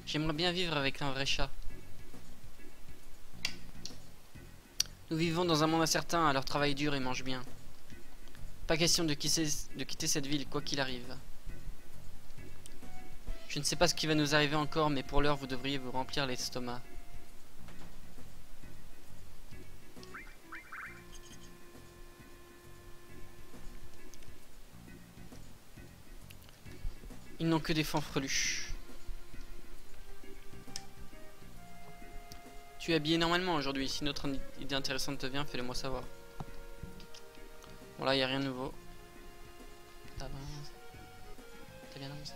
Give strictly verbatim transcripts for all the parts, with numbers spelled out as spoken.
J'aimerais bien vivre avec un vrai chat. Nous vivons dans un monde incertain, alors travaille dur et mange bien. Pas question de quitter, de quitter cette ville, quoi qu'il arrive. Je ne sais pas ce qui va nous arriver encore, mais pour l'heure, vous devriez vous remplir l'estomac. Ils n'ont que des fanfreluches. Tu es habillé normalement aujourd'hui. Si notre idée intéressante te vient, fais-le moi savoir. Bon là, il n'y a rien de nouveau. T'as bien avancé.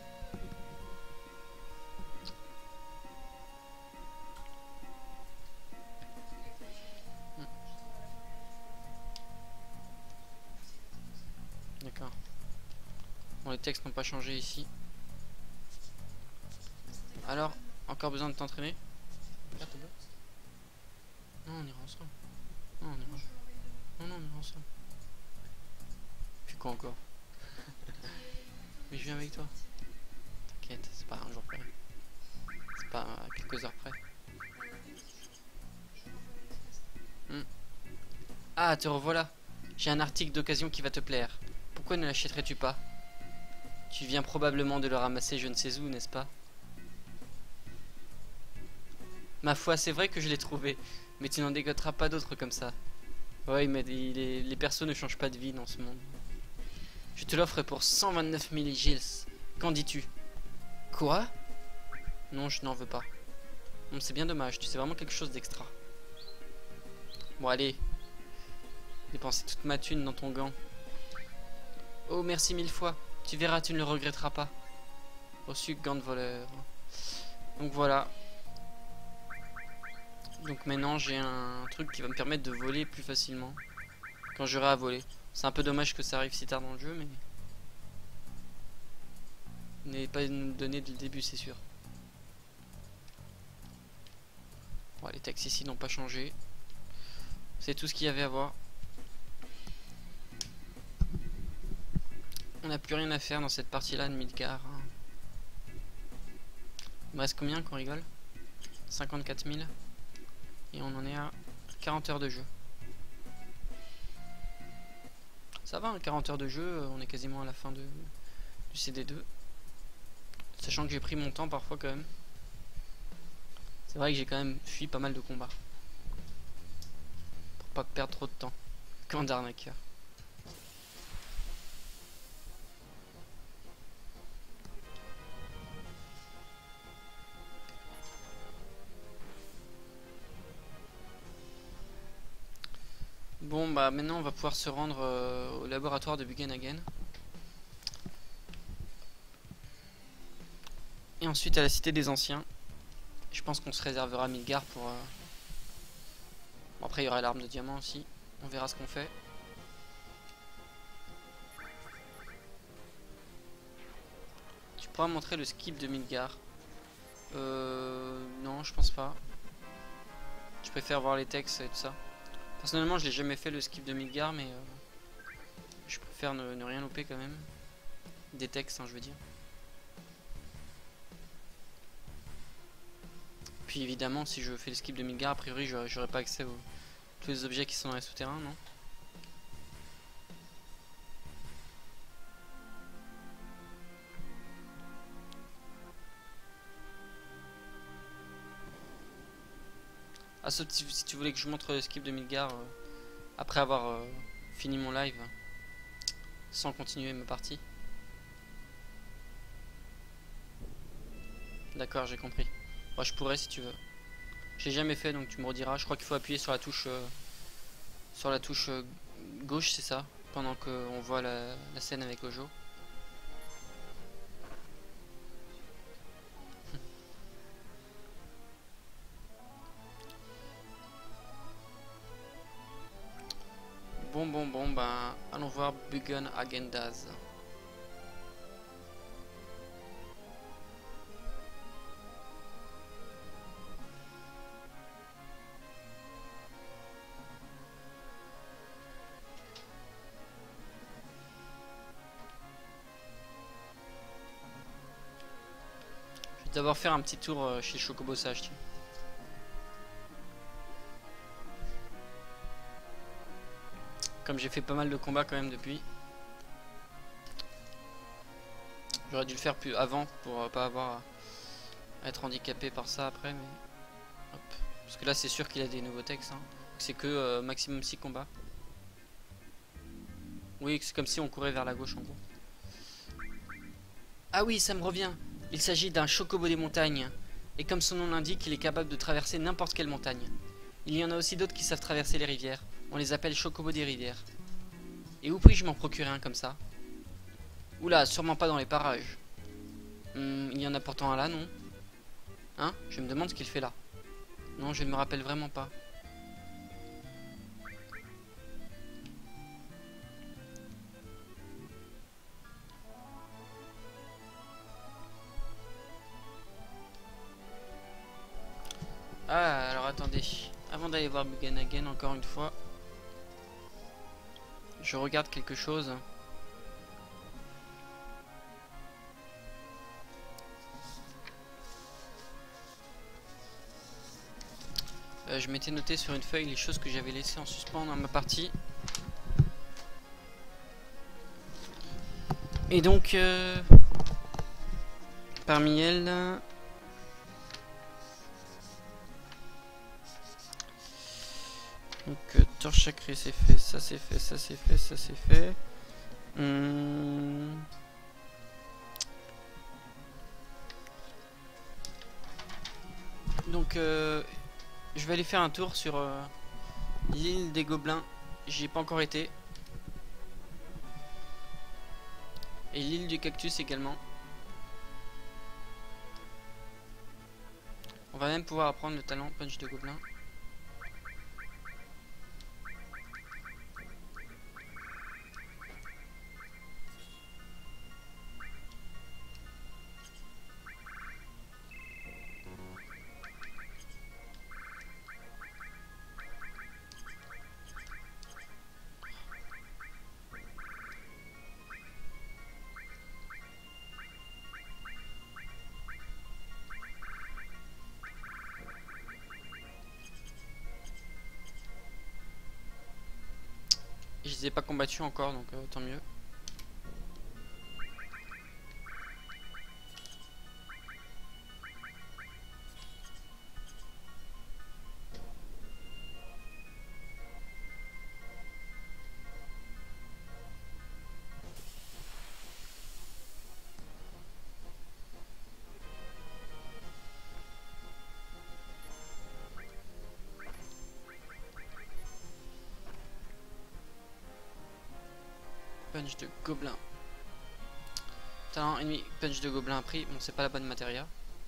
Hmm. D'accord. Bon, les textes n'ont pas changé ici. Alors, encore besoin de t'entraîner? Non, on ira ensemble. Non, on ira. Non, non, on ira ensemble. Puis quoi encore? Mais je viens avec toi. T'inquiète, c'est pas un jour près. C'est pas à quelques heures près. Hmm. Ah, te revoilà. J'ai un article d'occasion qui va te plaire. Pourquoi ne l'achèterais-tu pas? Tu viens probablement de le ramasser je ne sais où, n'est-ce pas? Ma foi, c'est vrai que je l'ai trouvé. Mais tu n'en dégoteras pas d'autres comme ça. Oui, mais les, les persos ne changent pas de vie dans ce monde. Je te l'offre pour cent vingt-neuf mille gils. Qu'en dis-tu? Quoi? Non, je n'en veux pas. Bon, c'est bien dommage, tu sais vraiment quelque chose d'extra. Bon, allez. Dépenser toute ma thune dans ton gant. Oh, merci mille fois. Tu verras, tu ne le regretteras pas. Reçu gant de voleur. Donc voilà. Donc maintenant, j'ai un truc qui va me permettre de voler plus facilement. Quand j'aurai à voler. C'est un peu dommage que ça arrive si tard dans le jeu, mais... n'est pas nous donné dès le début, c'est sûr. Bon, les textes ici n'ont pas changé. C'est tout ce qu'il y avait à voir. On n'a plus rien à faire dans cette partie-là de Midgar. Il me reste combien qu'on rigole? cinquante-quatre mille. Et on en est à quarante heures de jeu. Ça va, hein, quarante heures de jeu, on est quasiment à la fin de, du C D deux. Sachant que j'ai pris mon temps parfois quand même. C'est vrai que j'ai quand même fui pas mal de combats. Pour pas perdre trop de temps. Comme d'arnaqueur. Bon bah maintenant on va pouvoir se rendre euh, au laboratoire de Bugenhagen. Et ensuite à la cité des anciens. Je pense qu'on se réservera Midgar pour... Euh... Bon, après il y aura l'arme de diamant aussi. On verra ce qu'on fait. Tu pourras montrer le skip de Midgar. Euh... Non, je pense pas. Je préfère voir les textes et tout ça. Personnellement je l'ai jamais fait le skip de Midgar, mais... Euh... Je préfère ne, ne rien louper quand même. Des textes, hein, je veux dire. Puis évidemment, si je fais le skip de Midgar, a priori, j'aurai pas accès aux tous les objets qui sont dans les souterrains, non? Ah, sauf si, si tu voulais que je montre le skip de Midgar euh, après avoir euh, fini mon live, sans continuer ma partie. D'accord, j'ai compris. Bon, je pourrais si tu veux. Je l'ai jamais fait, donc tu me rediras. Je crois qu'il faut appuyer sur la touche euh, sur la touche euh, gauche, c'est ça, pendant qu'on voit la, la scène avec Ojo. Bon, bon, bon, ben, allons voir Bugenhagendaz. d'abord faire un petit tour euh, chez Chocobo Sage. Tiens. Comme j'ai fait pas mal de combats quand même depuis. J'aurais dû le faire plus avant pour euh, pas avoir à être handicapé par ça après. Mais... Hop. Parce que là c'est sûr qu'il a des nouveaux textes. Hein. C'est que euh, maximum six combats. Oui, c'est comme si on courait vers la gauche en gros. Ah oui, ça me revient. Il s'agit d'un chocobo des montagnes. Et comme son nom l'indique, il est capable de traverser n'importe quelle montagne. Il y en a aussi d'autres qui savent traverser les rivières. On les appelle chocobo des rivières. Et où puis-je m'en procurer un comme ça? Oula, sûrement pas dans les parages. Hum, il y en a pourtant un là, non? Hein? Je me demande ce qu'il fait là. Non, je ne me rappelle vraiment pas. Ah, alors attendez. Avant d'aller voir Bugenhagen, encore une fois, je regarde quelque chose. Euh, je m'étais noté sur une feuille les choses que j'avais laissées en suspens dans ma partie. Et donc, euh, parmi elles... Donc, euh, torche sacrée c'est fait, ça c'est fait, ça c'est fait, ça c'est fait. Hum... Donc, euh, je vais aller faire un tour sur euh, l'île des Gobelins. J'y ai pas encore été. Et l'île du Cactus également. On va même pouvoir apprendre le talent punch de Gobelin. Je les ai pas combattus encore, donc euh, tant mieux. Punch de Gobelin. Talent ennemi, punch de Gobelin appris. Bon, c'est pas la bonne matéria.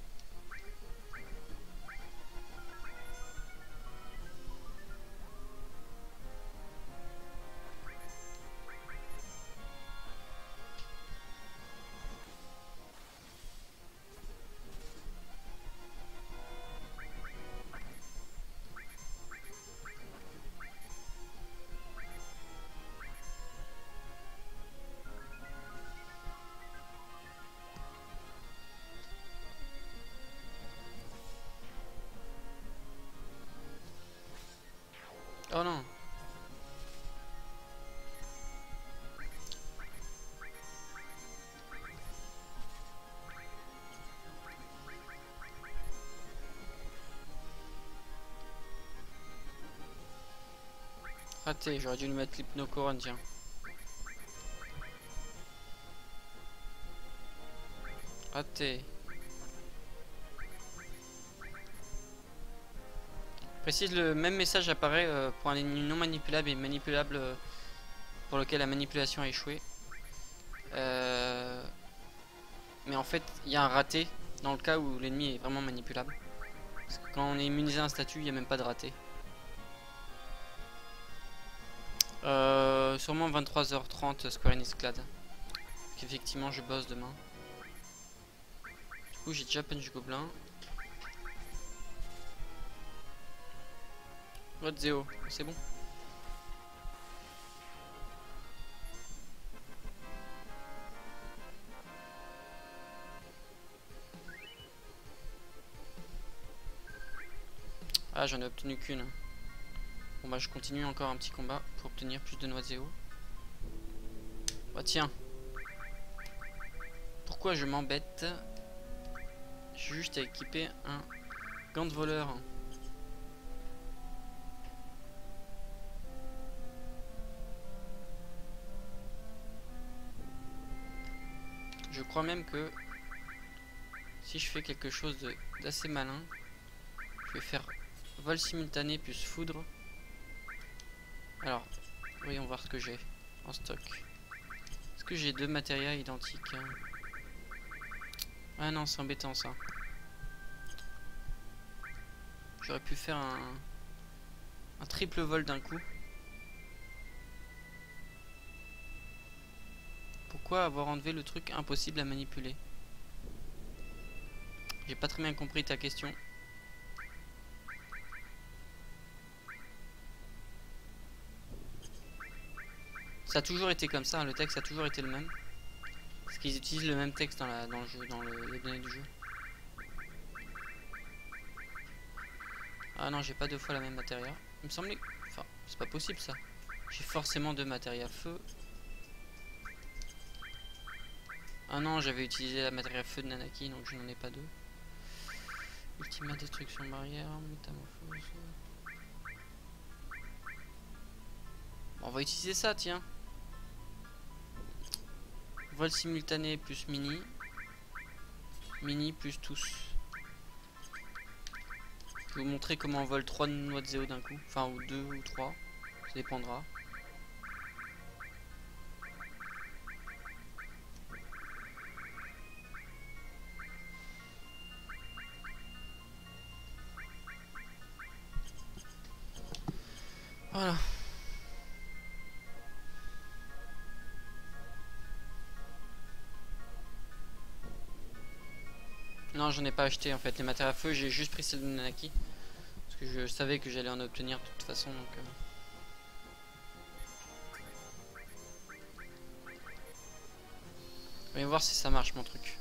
Oh non. Raté, j'aurais dû lui mettre l'hypnocoron, tiens. Raté. Précise, le même message apparaît euh, pour un ennemi non manipulable et manipulable euh, pour lequel la manipulation a échoué. Euh... Mais en fait, il y a un raté dans le cas où l'ennemi est vraiment manipulable. Parce que quand on est immunisé à un statut, il n'y a même pas de raté. Euh, sûrement vingt-trois heures trente Square Enix Clad. Effectivement, je bosse demain. Du coup, j'ai déjà punch Gobelin. Zéo, c'est bon. Ah, j'en ai obtenu qu'une. Bon bah je continue encore un petit combat pour obtenir plus de noiséo. Bah tiens. Pourquoi je m'embête? J'ai juste à équiper un gant de voleur. Je crois même que si je fais quelque chose d'assez malin, je vais faire vol simultané plus foudre. Alors, voyons voir ce que j'ai en stock. Est-ce que j'ai deux matérias identiques? Ah non, c'est embêtant ça. J'aurais pu faire un, un triple vol d'un coup. Pourquoi avoir enlevé le truc impossible à manipuler? J'ai pas très bien compris ta question. Ça a toujours été comme ça, le texte a toujours été le même. Parce qu'ils utilisent le même texte dans, la, dans le jeu, dans le, les données du jeu. Ah non, j'ai pas deux fois la même matéria. Il me semblait... Enfin, c'est pas possible ça. J'ai forcément deux matéria feu. Ah non, j'avais utilisé la matéria feu de Nanaki, donc je n'en ai pas deux. Ultima destruction barrière, métamorphose... Bon, on va utiliser ça, tiens. Vol simultané plus mini. Mini plus tous. Je vais vous montrer comment on vole trois noix de zéo d'un coup. Enfin, ou deux ou trois. Ça dépendra. Voilà. Non, j'en ai pas acheté en fait. Les matériaux à feu, j'ai juste pris celle de Nanaki. Parce que je savais que j'allais en obtenir de toute façon. Donc, euh... voyons voir si ça marche mon truc.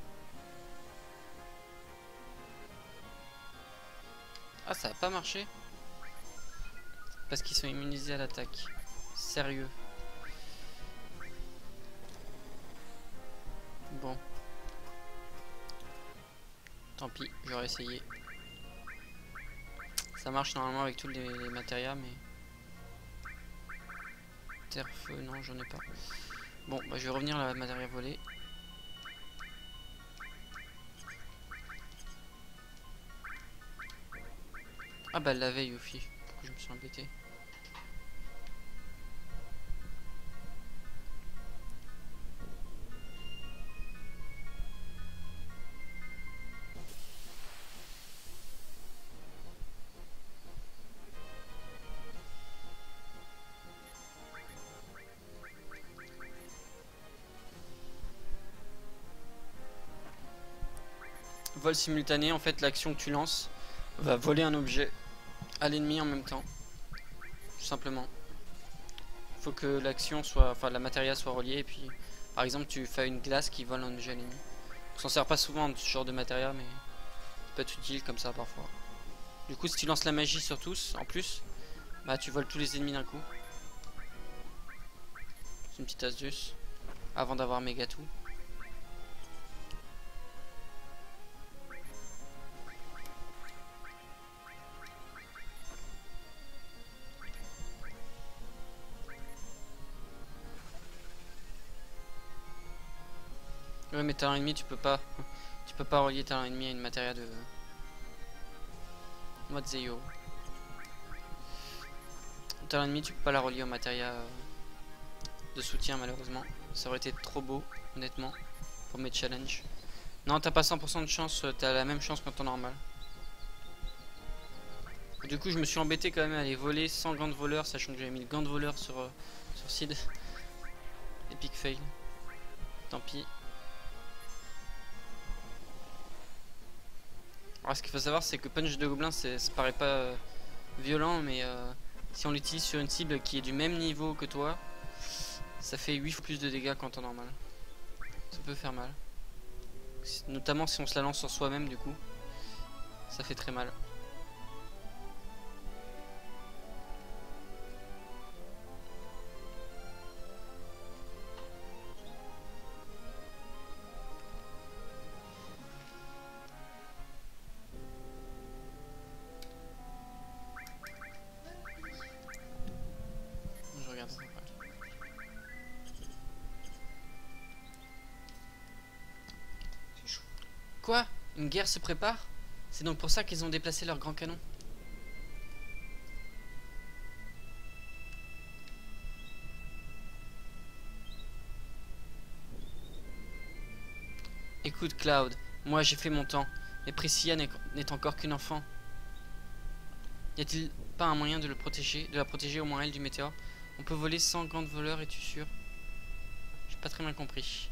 Ah, ça a pas marché. Parce qu'ils sont immunisés à l'attaque. Sérieux. Bon. Tant pis, j'aurais essayé. Ça marche normalement avec tous les, les matérias, mais... Terre, feu, non, j'en ai pas. Bon, bah, je vais revenir à la matéria volée. Ah bah, elle l'avait, Yuffie. Pourquoi je me suis embêté? Vol simultané, en fait, l'action que tu lances va voler un objet à l'ennemi en même temps. Tout simplement. Il faut que l'action soit, enfin la matéria soit reliée et puis, par exemple, tu fais une glace qui vole un objet à l'ennemi. On s'en sert pas souvent de ce genre de matéria, mais ça peut être utile comme ça parfois. Du coup, si tu lances la magie sur tous, en plus, bah tu voles tous les ennemis d'un coup. C'est une petite astuce avant d'avoir méga tout. Ouais, mais talent ennemi, tu peux pas, tu peux pas relier talent ennemi à une matéria de noix de zéo. Talent ennemi, tu peux pas la relier aux matéria de soutien malheureusement. Ça aurait été trop beau, honnêtement, pour mes challenges. Non, t'as pas cent pour cent de chance, t'as la même chance qu'en temps normal. Du coup, je me suis embêté quand même à aller voler sans gant de voleur, sachant que j'avais mis le gant de voleur sur, euh, sur Sid. Epic fail. Tant pis. Alors, ce qu'il faut savoir, c'est que Punch de Gobelin, ça paraît pas euh, violent, mais euh, si on l'utilise sur une cible qui est du même niveau que toi, ça fait huit fois plus de dégâts qu'en temps normal. Ça peut faire mal. Notamment si on se la lance sur soi-même, du coup. Ça fait très mal. Quoi? Une guerre se prépare? C'est donc pour ça qu'ils ont déplacé leur grand canon. Écoute Cloud, moi j'ai fait mon temps, mais Priscilla n'est encore qu'une enfant. Y a-t-il pas un moyen de le protéger, de la protéger au moins elle du météore? On peut voler sans gants de voleur, es-tu sûr? J'ai pas très bien compris.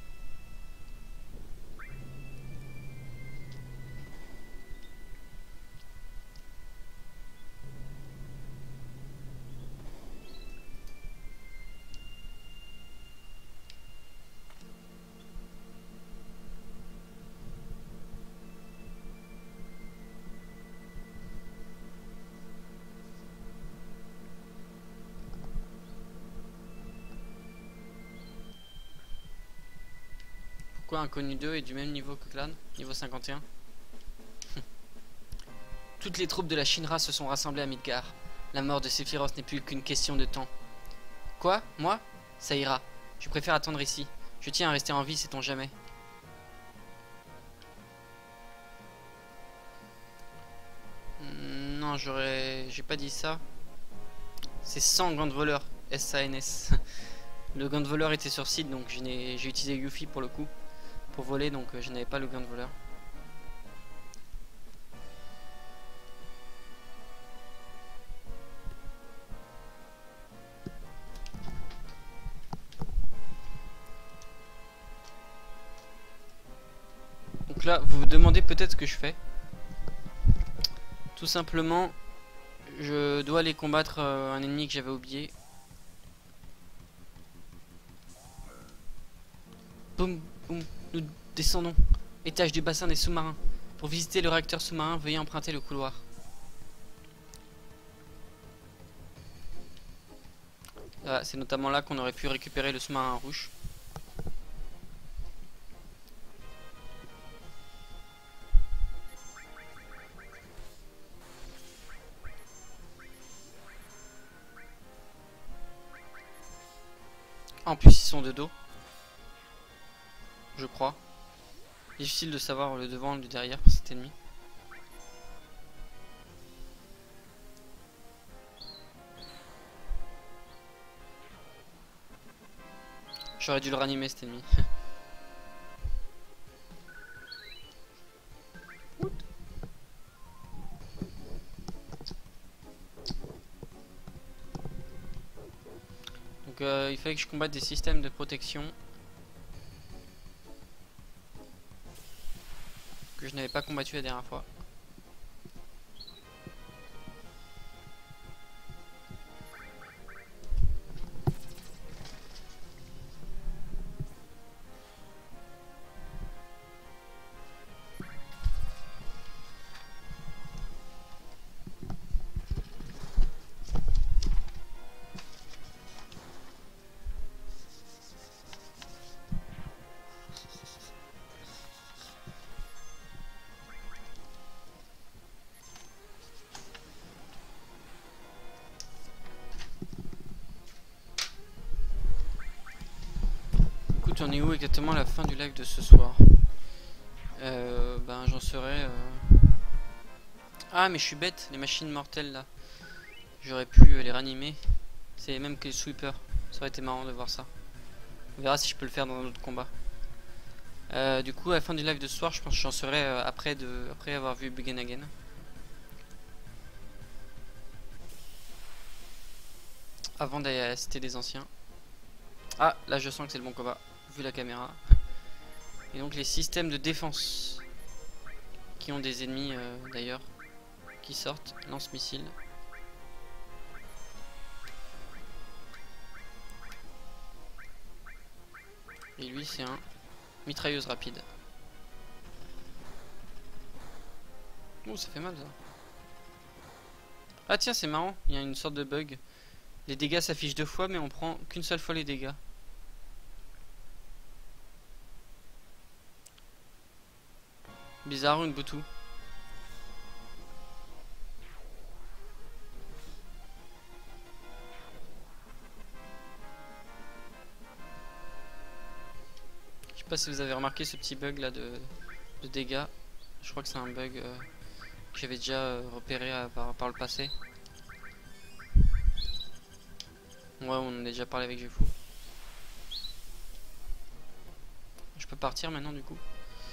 Pourquoi Inconnu deux est du même niveau que Clan? Niveau cinquante et un. Toutes les troupes de la Shinra se sont rassemblées à Midgar. La mort de Sephiroth n'est plus qu'une question de temps. Quoi? Moi? Ça ira. Je préfère attendre ici. Je tiens à rester en vie, sait-on jamais. Non, j'aurais... J'ai pas dit ça. C'est sans gants de voleur. S A N S. Le gant de voleur était sur site, donc j'ai utilisé Yuffie pour le coup. Pour voler, donc euh, je n'avais pas le gant de voleur. Donc là, vous vous demandez peut-être ce que je fais. Tout simplement, je dois aller combattre euh, un ennemi que j'avais oublié. Boum, boum, nous descendons. Étage du bassin des sous-marins. Pour visiter le réacteur sous-marin, veuillez emprunter le couloir. Ah, c'est notamment là qu'on aurait pu récupérer le sous-marin rouge. En plus, ils sont de dos. Je crois. Difficile de savoir le devant et le derrière pour cet ennemi. J'aurais dû le ranimer cet ennemi. Donc euh, il fallait que je combatte des systèmes de protection que je n'avais pas combattu la dernière fois. Écoute, on est où exactement à la fin du live de ce soir? Euh, ben j'en serais... Euh... Ah mais je suis bête, les machines mortelles là. J'aurais pu euh, les ranimer. C'est même que les sweepers. Ça aurait été marrant de voir ça. On verra si je peux le faire dans un autre combat. Euh, du coup à la fin du live de ce soir, je pense que j'en serai euh, après, de, après avoir vu Begin Again. Avant d'aller à la cité des anciens. Ah là je sens que c'est le bon combat. Vu la caméra. Et donc les systèmes de défense qui ont des ennemis euh, d'ailleurs qui sortent. Lance-missile. Et lui c'est un mitrailleuse rapide. Oh ça fait mal ça. Ah tiens c'est marrant, il y a une sorte de bug. Les dégâts s'affichent deux fois mais on prend qu'une seule fois les dégâts. Bizarre une boutou. Je sais pas si vous avez remarqué ce petit bug là de, de dégâts. Je crois que c'est un bug euh, que j'avais déjà euh, repéré euh, par, par le passé. Ouais, on en a déjà parlé avec Jefou. Je peux partir maintenant du coup.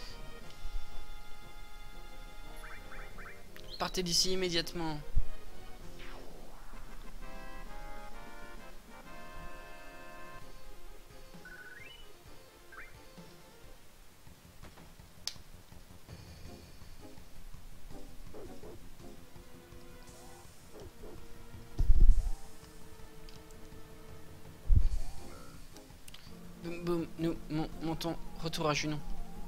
Partez d'ici immédiatement. Boum boum, nous mon, montons, retour à Junon.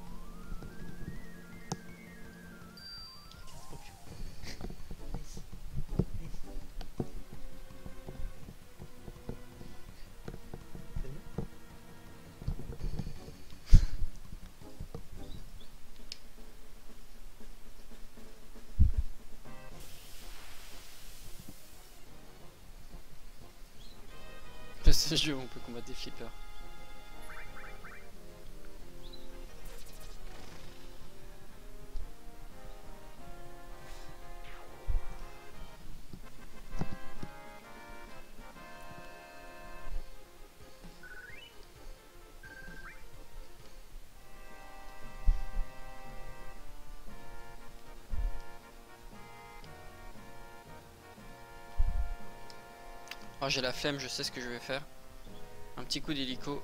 Ce jeu où on peut combattre des flippers. Oh, j'ai la flemme, je sais ce que je vais faire. Un petit coup d'hélico.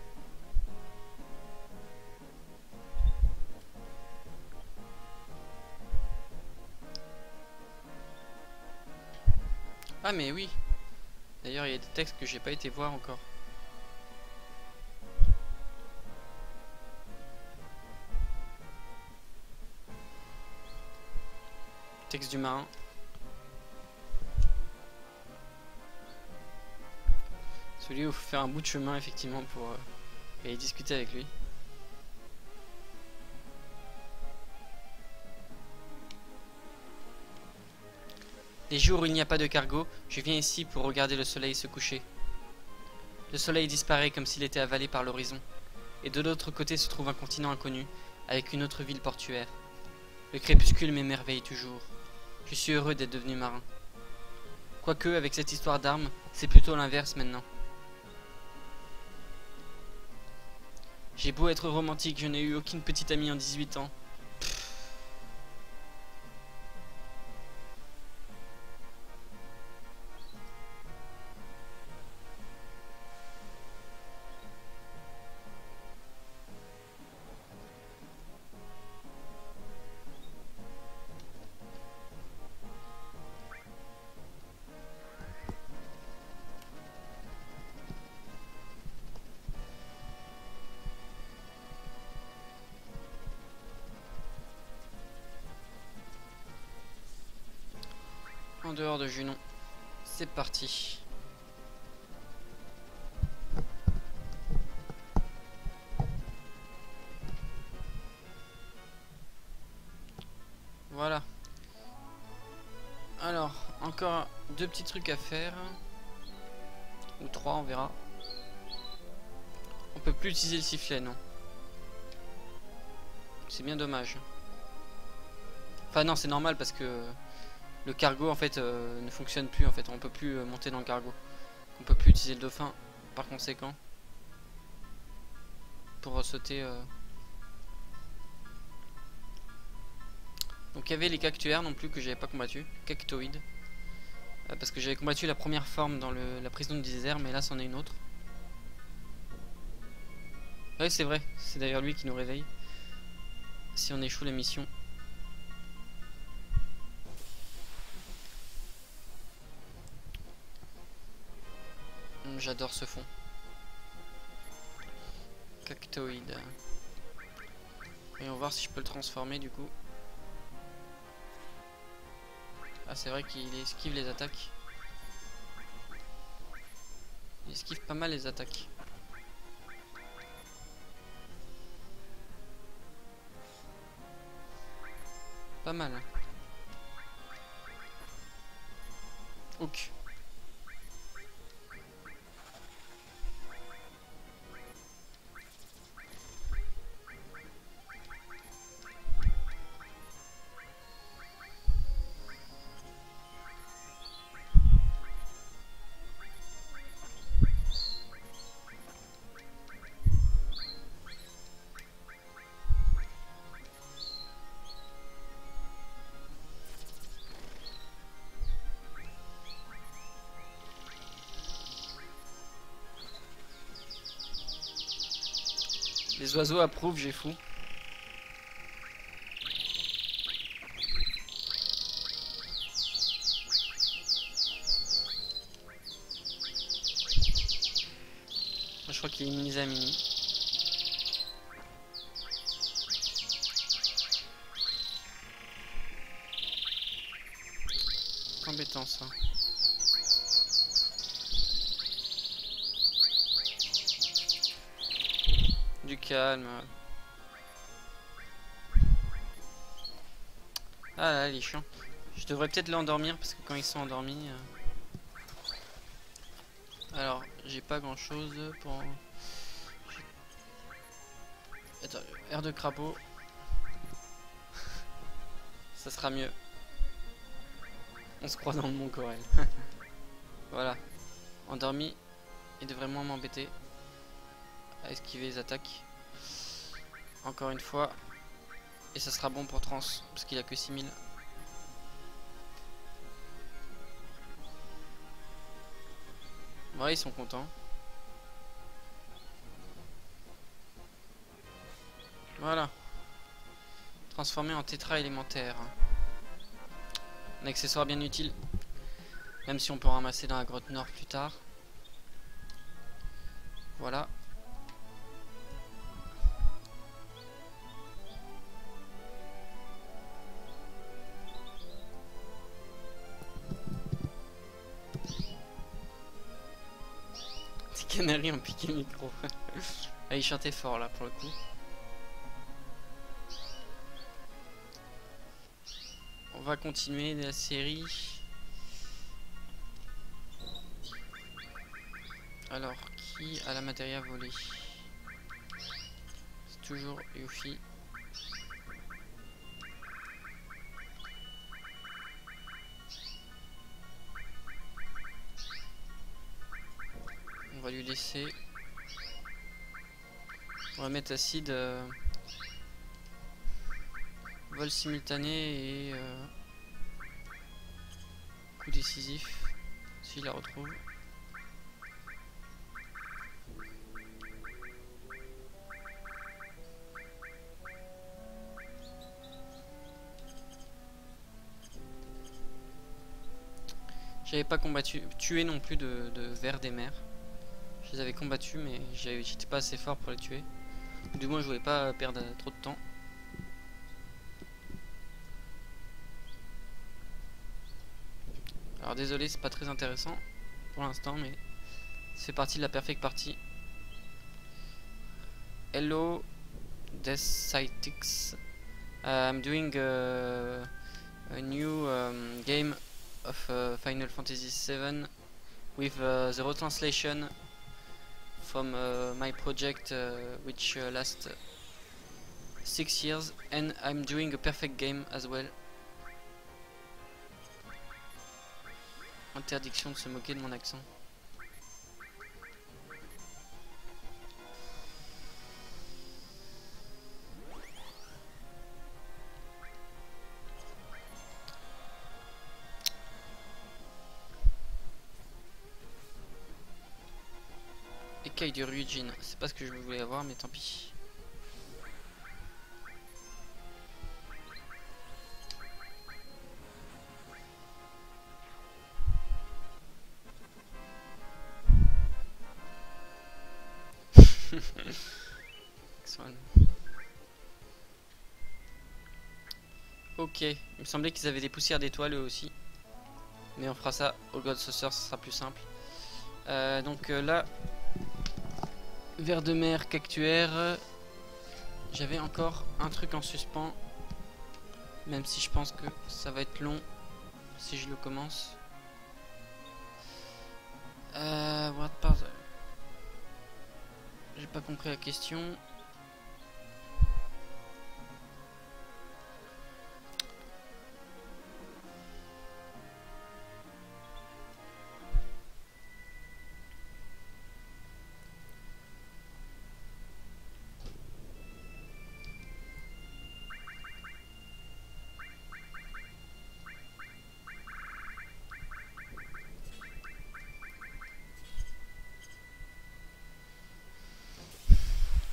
Ah mais oui. D'ailleurs il y a des textes que j'ai pas été voir encore. Texte du marin. Celui où il faut faire un bout de chemin effectivement pour euh, aller discuter avec lui. Les jours où il n'y a pas de cargo, je viens ici pour regarder le soleil se coucher. Le soleil disparaît comme s'il était avalé par l'horizon. Et de l'autre côté se trouve un continent inconnu, avec une autre ville portuaire. Le crépuscule m'émerveille toujours. Je suis heureux d'être devenu marin. Quoique, avec cette histoire d'armes, c'est plutôt l'inverse maintenant. J'ai beau être romantique, je n'ai eu aucune petite amie en dix-huit ans. En dehors de Junon. C'est parti. Voilà. Alors, encore deux petits trucs à faire. Ou trois, on verra. On peut plus utiliser le sifflet, non. C'est bien dommage. Enfin non, c'est normal parce que le cargo en fait euh, ne fonctionne plus en fait. On peut plus euh, monter dans le cargo. On peut plus utiliser le dauphin par conséquent. Pour sauter... Euh... Donc il y avait les cactuaires non plus que j'avais pas combattu. Cactoïdes. Euh, parce que j'avais combattu la première forme dans le, la prison du désert, mais là c'en est une autre. Ouais c'est vrai, c'est d'ailleurs lui qui nous réveille. Si on échoue la mission. J'adore ce fond. Cactoïde. Et on va voir si je peux le transformer du coup. Ah c'est vrai qu'il esquive les attaques. Il esquive pas mal les attaques. Pas mal. Hook. Les oiseaux approuvent, j'ai fou. Je crois qu'il est immunisé à mini. C'est embêtant ça. Du calme. Ah là, il est chiant. Je devrais peut-être l'endormir parce que quand ils sont endormis... Euh... Alors, j'ai pas grand chose pour... Attends, air de crapaud. Ça sera mieux. On se croit dans le mont Corel. Voilà. Endormi. Il devrait moins m'embêter à esquiver les attaques. Encore une fois. Et ça sera bon pour Trans. Parce qu'il a que six mille. Ouais, ils sont contents. Voilà. Transformé en tétra élémentaire. Un accessoire bien utile. Même si on peut en ramasser dans la grotte nord plus tard. Voilà. Ces canaris ont piqué le micro. Ah, il chantait fort là pour le coup. On va continuer la série. Alors, qui a la matériel volée? C'est toujours Yuffie. On va lui laisser. On va mettre acide. Euh, vol simultané et euh, coup décisif. S'il la retrouve. J'avais pas combattu, tué non plus de, de vers des mers. Je les avais combattus, mais j'étais pas assez fort pour les tuer. Du moins, je voulais pas perdre trop de temps. Alors désolé, c'est pas très intéressant pour l'instant, mais c'est partie de la perfect partie. Hello, Deathcytics. Uh, I'm doing a, a new um, game of uh, Final Fantasy seven with uh, the retranslation from uh, my project uh, which uh, lasts six years, and I'm doing a perfect game as well. Interdiction de se moquer de mon accent. Écaille du Ryujin, c'est pas ce que je voulais avoir, mais tant pis. Ok, il me semblait qu'ils avaient des poussières d'étoiles eux aussi. Mais on fera ça au God Saucer, ce sera plus simple. Euh, donc euh, là, vers de mer, cactuaire. J'avais encore un truc en suspens. Même si je pense que ça va être long si je le commence. Euh, what part... J'ai pas compris la question.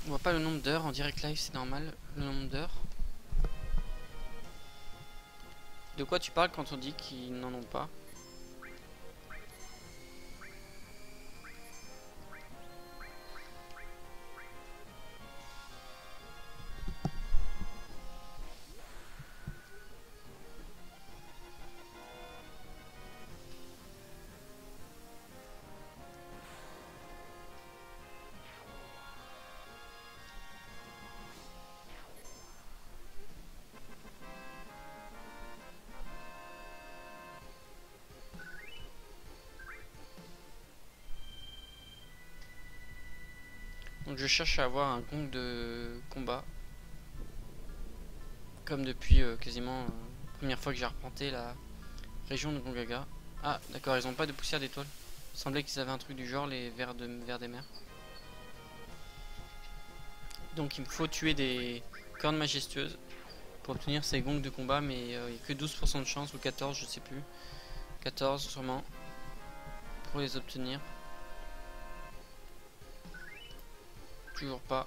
On voit pas le nombre d'heures en direct live, c'est normal. Le nombre d'heures. De quoi tu parles quand on dit qu'ils n'en ont pas? Donc je cherche à avoir un gong de combat. Comme depuis euh, quasiment euh, la première fois que j'ai arpenté la région de Gongaga. Ah d'accord, ils ont pas de poussière d'étoiles. Il semblait qu'ils avaient un truc du genre, les vers, de, vers des mers. Donc il me faut tuer des cornes majestueuses pour obtenir ces gongs de combat, mais euh, il n'y a que douze pour cent de chance, ou quatorze, je sais plus. quatorze sûrement, pour les obtenir. Toujours pas.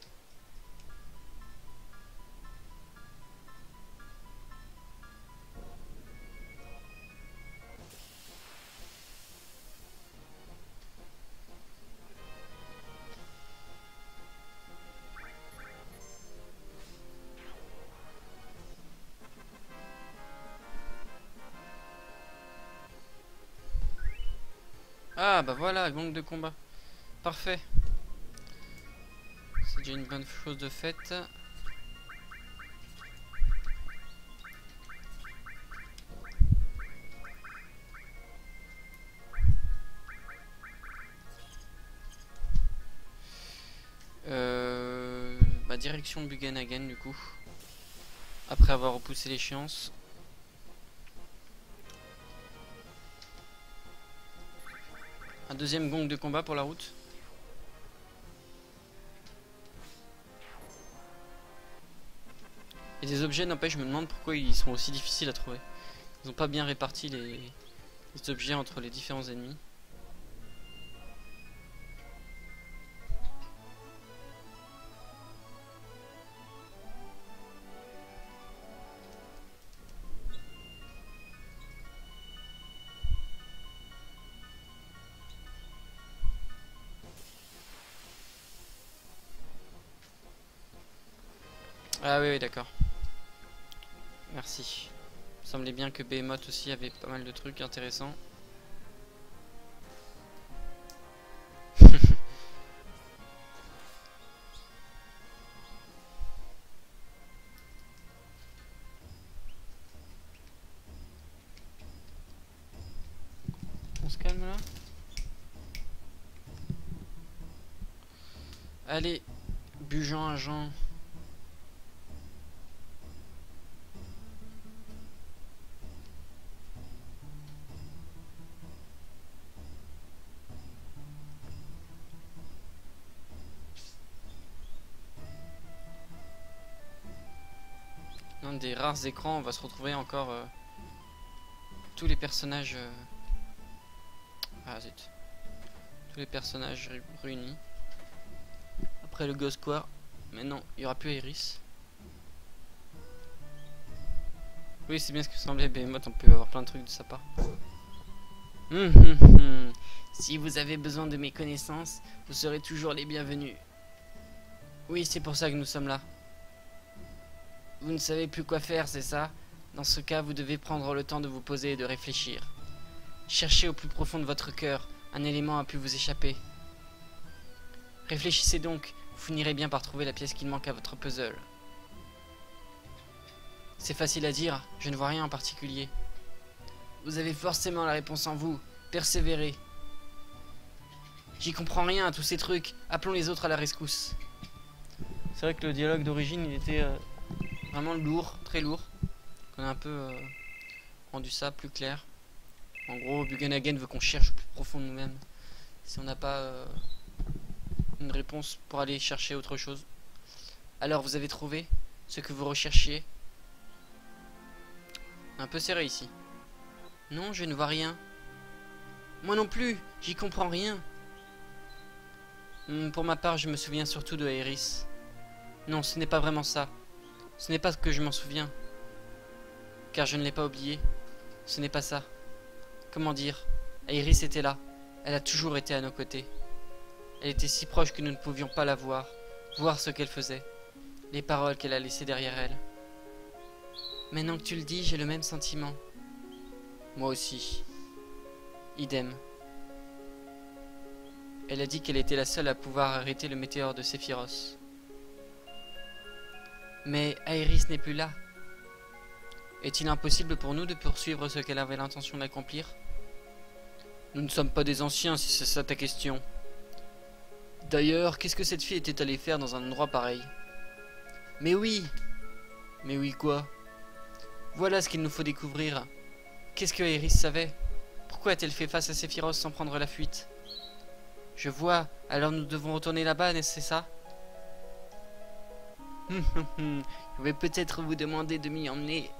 Ah bah voilà, gong de combat. Parfait. C'est déjà une bonne chose de faite. Euh, bah direction Bugenhagen du coup. Après avoir repoussé l'échéance. Un deuxième gong de combat pour la route. Et des objets, n'empêche, je me demande pourquoi ils sont aussi difficiles à trouver. Ils n'ont pas bien réparti les, les objets entre les différents ennemis. Ah oui, oui d'accord. Merci. Il me semblait bien que Behemoth aussi avait pas mal de trucs intéressants. On se calme là. Allez, Bujan agent. L'un des rares écrans, on va se retrouver encore euh, tous les personnages. Euh... Ah zut. Tous les personnages réunis. Après le Ghost Square. Mais non, il n'y aura plus Iris. Oui, c'est bien ce que semblait Behemoth, on peut avoir plein de trucs de sa part. Hum, hum, hum. Si vous avez besoin de mes connaissances, vous serez toujours les bienvenus. Oui, c'est pour ça que nous sommes là. Vous ne savez plus quoi faire, c'est ça? Dans ce cas, vous devez prendre le temps de vous poser et de réfléchir. Cherchez au plus profond de votre cœur, un élément a pu vous échapper. Réfléchissez donc, vous finirez bien par trouver la pièce qu'il manque à votre puzzle. C'est facile à dire, je ne vois rien en particulier. Vous avez forcément la réponse en vous, persévérez. J'y comprends rien à tous ces trucs, appelons les autres à la rescousse. C'est vrai que le dialogue d'origine, il était euh, vraiment lourd, très lourd. On a un peu euh, rendu ça plus clair. En gros, Bugenhagen veut qu'on cherche au plus profond de nous-mêmes. Si on n'a pas euh, une réponse pour aller chercher autre chose. Alors, vous avez trouvé ce que vous recherchiez? Un peu serré ici. Non, je ne vois rien. Moi non plus, j'y comprends rien. Hmm, pour ma part, je me souviens surtout de Aerys. Non, ce n'est pas vraiment ça. Ce n'est pas ce que je m'en souviens. Car je ne l'ai pas oublié. Ce n'est pas ça. Comment dire? Aerys était là. Elle a toujours été à nos côtés. Elle était si proche que nous ne pouvions pas la voir. Voir ce qu'elle faisait. Les paroles qu'elle a laissées derrière elle. Maintenant que tu le dis, j'ai le même sentiment. Moi aussi. Idem. Elle a dit qu'elle était la seule à pouvoir arrêter le météore de Sephiroth. Mais Aerys n'est plus là. Est-il impossible pour nous de poursuivre ce qu'elle avait l'intention d'accomplir? Nous ne sommes pas des anciens, si c'est ça ta question. D'ailleurs, qu'est-ce que cette fille était allée faire dans un endroit pareil? Mais oui! Mais oui quoi? Voilà ce qu'il nous faut découvrir. Qu'est-ce que Aerys savait? Pourquoi a-t-elle fait face à Sephiroth sans prendre la fuite? Je vois, alors nous devons retourner là-bas, n'est-ce ça? Je vais peut-être vous demander de m'y emmener.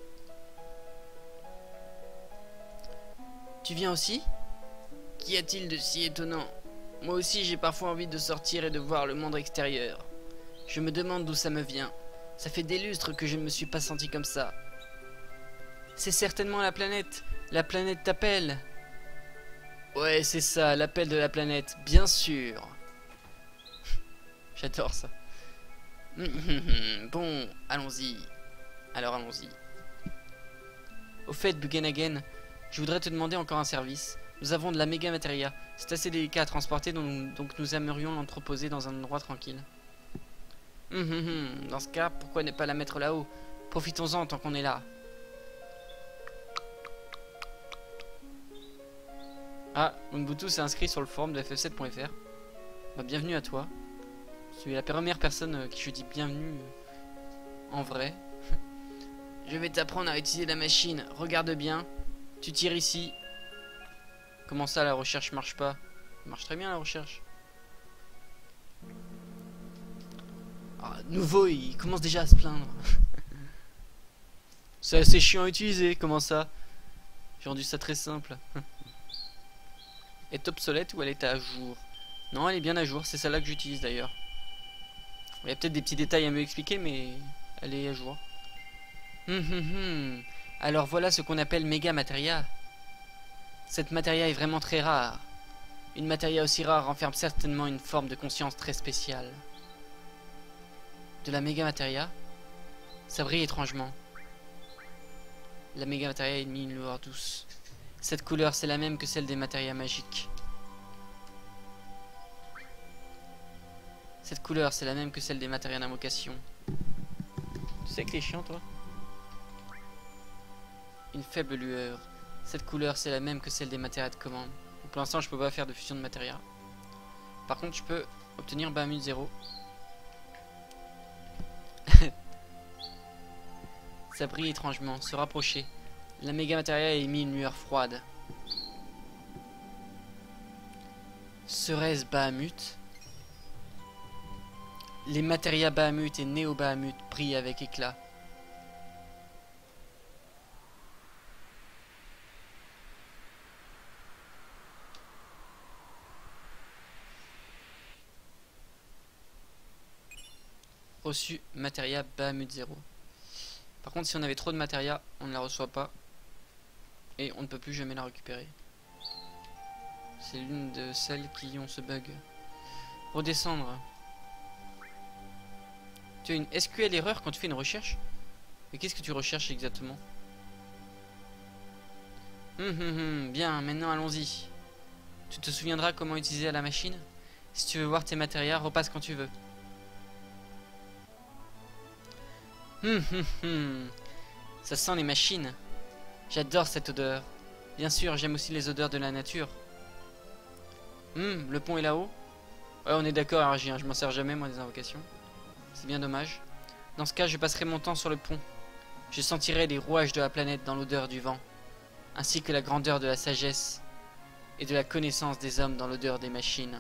Tu viens aussi? Qu'y a-t-il de si étonnant? Moi aussi j'ai parfois envie de sortir et de voir le monde extérieur. Je me demande d'où ça me vient. Ça fait des lustres que je ne me suis pas senti comme ça. C'est certainement la planète. La planète t'appelle. Ouais, c'est ça, l'appel de la planète, bien sûr. J'adore ça. Bon, allons-y. Alors allons-y. Au fait, Bugenhagen, je voudrais te demander encore un service. Nous avons de la méga matéria. C'est assez délicat à transporter, donc, donc nous aimerions l'entreposer dans un endroit tranquille. Dans ce cas, pourquoi ne pas la mettre là-haut? Profitons-en tant qu'on est là. Ah, Ubuntu s'est inscrit sur le forum de F F sept point F R. Bah, bienvenue à toi. Tu es la première personne euh, qui je dis bienvenue euh, en vrai. Je vais t'apprendre à utiliser la machine. Regarde bien. Tu tires ici. Comment ça, la recherche marche pas? Ça marche très bien la recherche. Ah, nouveau, il commence déjà à se plaindre. C'est assez chiant à utiliser, comment ça? J'ai rendu ça très simple. Est obsolète ou elle est à jour? Non, elle est bien à jour, c'est celle-là que j'utilise d'ailleurs. Il y a peut-être des petits détails à me expliquer, mais elle est à jour. Hum, hum, hum. Alors voilà ce qu'on appelle méga matéria. Cette matéria est vraiment très rare. Une matéria aussi rare renferme certainement une forme de conscience très spéciale. De la méga matéria, ça brille étrangement. La méga matéria émet une lueur douce. Cette couleur, c'est la même que celle des matérias magiques. Cette couleur, c'est la même que celle des matérias d'invocation. Tu sais que t'es chiant, toi? Une faible lueur. Cette couleur, c'est la même que celle des matérias de commande. Pour l'instant, je peux pas faire de fusion de matérias. Par contre, je peux obtenir Bahamut zéro. Ça brille étrangement, se rapprocher. La méga matéria a émis une lueur froide. Serait-ce Bahamut? Les matérias Bahamut et Néo Bahamut brillent avec éclat. Reçu matéria Bahamut zéro. Par contre, si on avait trop de matéria, on ne la reçoit pas. Et on ne peut plus jamais la récupérer. C'est l'une de celles qui ont ce bug. Redescendre. Tu as une S Q L erreur quand tu fais une recherche? Mais qu'est-ce que tu recherches exactement? hum, hum, hum. Bien, maintenant allons-y. Tu te souviendras comment utiliser la machine? Si tu veux voir tes matérias, repasse quand tu veux. Hum, hum, hum. Ça sent les machines. J'adore cette odeur. Bien sûr, j'aime aussi les odeurs de la nature. Hum, le pont est là-haut. Ouais, on est d'accord, R J, hein, je m'en sers jamais, moi, des invocations. C'est bien dommage. Dans ce cas, je passerai mon temps sur le pont. Je sentirai les rouages de la planète dans l'odeur du vent, ainsi que la grandeur de la sagesse et de la connaissance des hommes dans l'odeur des machines.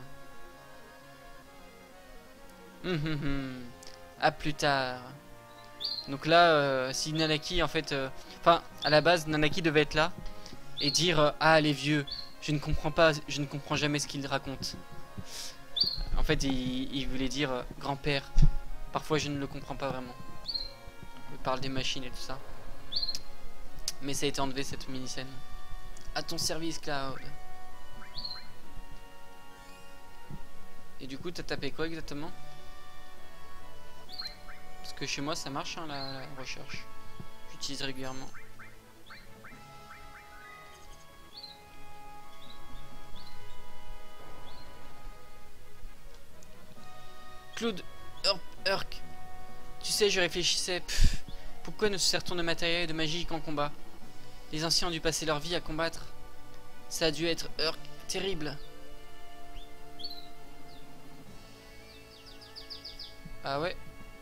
Hum, hum, hum. À plus tard. Donc là, euh, si Nanaki, en fait... Enfin, euh, à la base, Nanaki devait être là et dire euh, ah, les vieux, je ne comprends pas, je ne comprends jamais ce qu'ils racontent. fait, il, il voulait dire euh, grand-père. Parfois, je ne le comprends pas vraiment. Il parle des machines et tout ça. Mais ça a été enlevé, cette mini-scène. À ton service, Cloud. Et du coup, t'as tapé quoi exactement? Parce que chez moi, ça marche, hein, la, la recherche. J'utilise régulièrement. Claude, Urk, Urk. Tu sais, je réfléchissais. Pff, pourquoi nous sert-on de matériel et de magie qu'en combat? Les anciens ont dû passer leur vie à combattre. Ça a dû être Urk, terrible. Ah ouais.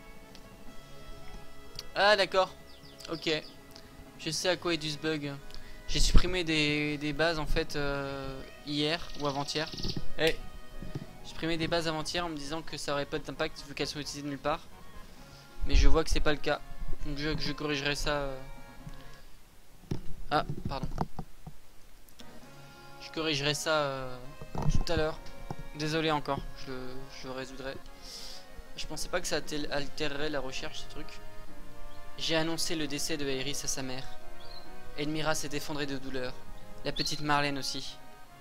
Ah d'accord. Ok. Je sais à quoi est dû ce bug. J'ai supprimé des, des bases en fait euh, hier ou avant-hier. Hey. J'ai supprimé des bases avant-hier en me disant que ça aurait pas d'impact vu qu'elles sont utilisées de nulle part. Mais je vois que c'est pas le cas. Donc je, je corrigerai ça. Euh... Ah, pardon. Je corrigerai ça euh, tout à l'heure. Désolé encore, je, je le résoudrai. Je pensais pas que ça altérerait la recherche ce truc. J'ai annoncé le décès de Aerys à sa mère. Elmira s'est effondrée de douleur. La petite Marlène aussi.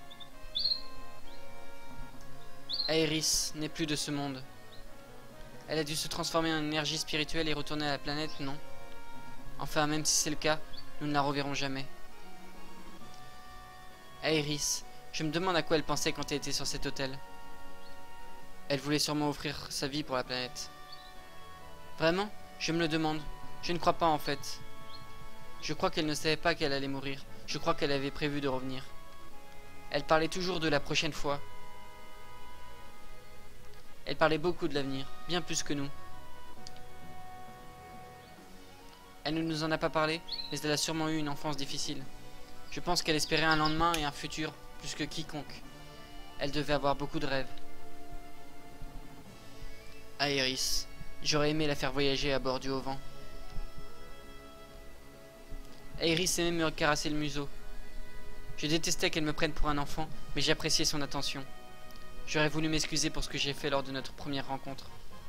Aerys n'est plus de ce monde. Elle a dû se transformer en énergie spirituelle et retourner à la planète, non? Enfin, même si c'est le cas, nous ne la reverrons jamais. Aerys, je me demande à quoi elle pensait quand elle était sur cet hôtel. Elle voulait sûrement offrir sa vie pour la planète. Vraiment? Je me le demande. Je ne crois pas en fait. Je crois qu'elle ne savait pas qu'elle allait mourir. Je crois qu'elle avait prévu de revenir. Elle parlait toujours de la prochaine fois. Elle parlait beaucoup de l'avenir, bien plus que nous. Elle ne nous en a pas parlé, mais elle a sûrement eu une enfance difficile. Je pense qu'elle espérait un lendemain et un futur, plus que quiconque. Elle devait avoir beaucoup de rêves. Aerys, j'aurais aimé la faire voyager à bord du Haut-Vent. Aerys aimait me caresser le museau. Je détestais qu'elle me prenne pour un enfant, mais j'appréciais son attention. J'aurais voulu m'excuser pour ce que j'ai fait lors de notre première rencontre.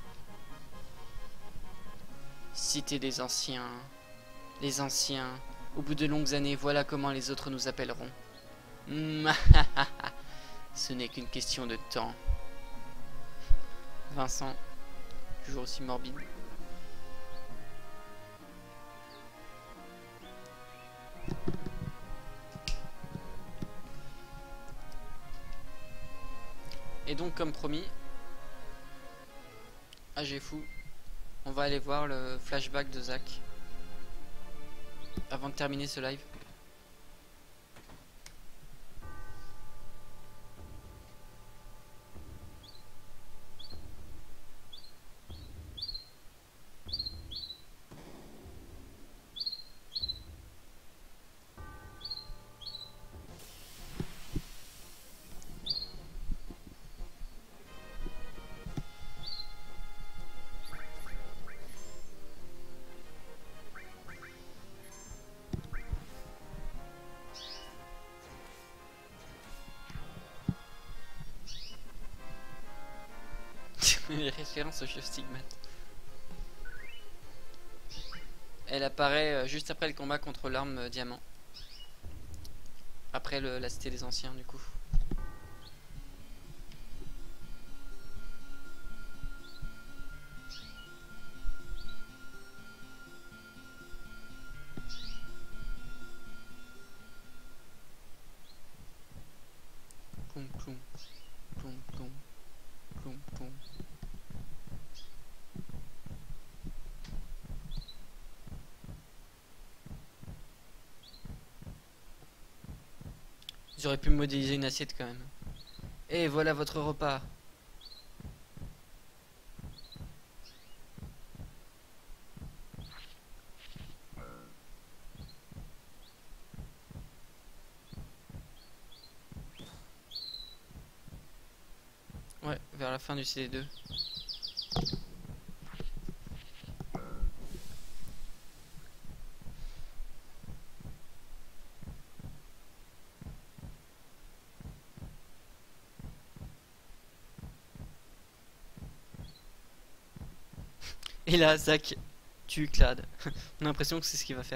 Cité des anciens. Les anciens. Au bout de longues années, voilà comment les autres nous appelleront. Ce n'est qu'une question de temps. Vincent, toujours aussi morbide. Et donc, comme promis, ah j'ai fou, on va aller voir le flashback de Zach avant de terminer ce live. Les références au jeu Stigmate. Elle apparaît euh, juste après le combat contre l'arme euh, diamant. Après le, la cité des anciens du coup. Ploum ploum. Ploum ploum. Ploum ploum. J'aurais pu modéliser une assiette quand même. Et voilà votre repas. Ouais, vers la fin du C D deux. Et là, Zach tue Clad. On a l'impression que c'est ce qu'il va faire.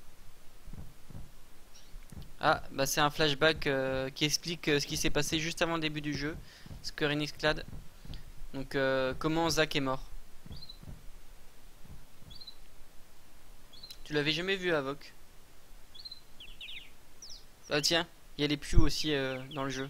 Ah, bah c'est un flashback euh, qui explique euh, ce qui s'est passé juste avant le début du jeu. Square Enix Clad. Donc, euh, comment Zach est mort. Tu l'avais jamais vu, Avoc? Ah tiens, il y a les Pew aussi euh, dans le jeu.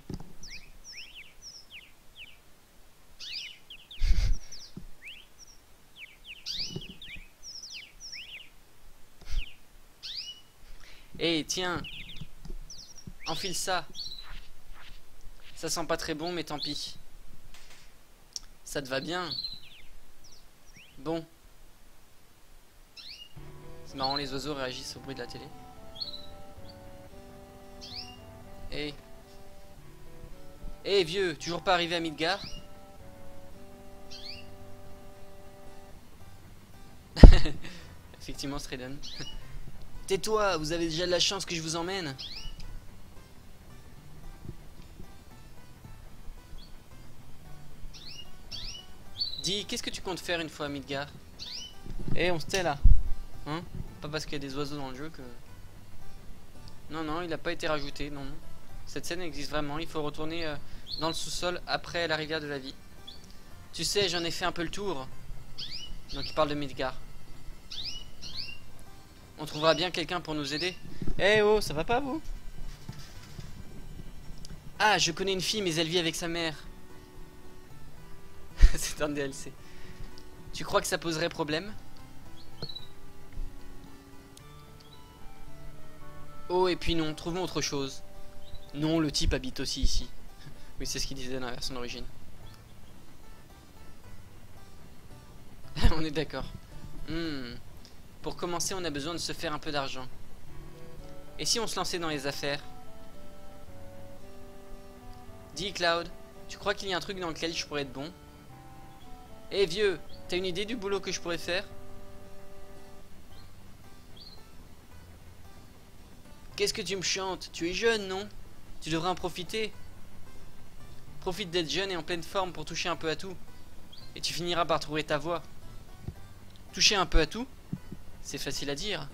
Eh hey, tiens, enfile ça. Ça sent pas très bon, mais tant pis. Ça te va bien. Bon. C'est marrant, les oiseaux réagissent au bruit de la télé. Eh hey. Eh hey, vieux, toujours pas arrivé à Midgar? Effectivement, Straden. Tais-toi, vous avez déjà de la chance que je vous emmène. Dis, qu'est-ce que tu comptes faire une fois à Midgar? Eh, on se tait là. Hein? Pas parce qu'il y a des oiseaux dans le jeu que... Non, non, il n'a pas été rajouté, non. Cette scène existe vraiment, il faut retourner euh, dans le sous-sol après la rivière de la vie. Tu sais, j'en ai fait un peu le tour. Donc il parle de Midgar. On trouvera bien quelqu'un pour nous aider. Eh oh, ça va pas vous? Ah, je connais une fille, mais elle vit avec sa mère. C'est un D L C. Tu crois que ça poserait problème? Oh, et puis non, trouvons autre chose. Non, le type habite aussi ici. Oui, c'est ce qu'il disait dans la version d'origine. On est d'accord. Hmm. Pour commencer, on a besoin de se faire un peu d'argent. Et si on se lançait dans les affaires? Dis, Cloud, tu crois qu'il y a un truc dans lequel je pourrais être bon? Eh hey, vieux, t'as une idée du boulot que je pourrais faire? Qu'est-ce que tu me chantes? Tu es jeune, non? Tu devrais en profiter. Profite d'être jeune et en pleine forme pour toucher un peu à tout. Et tu finiras par trouver ta voie. Toucher un peu à tout? C'est facile à dire.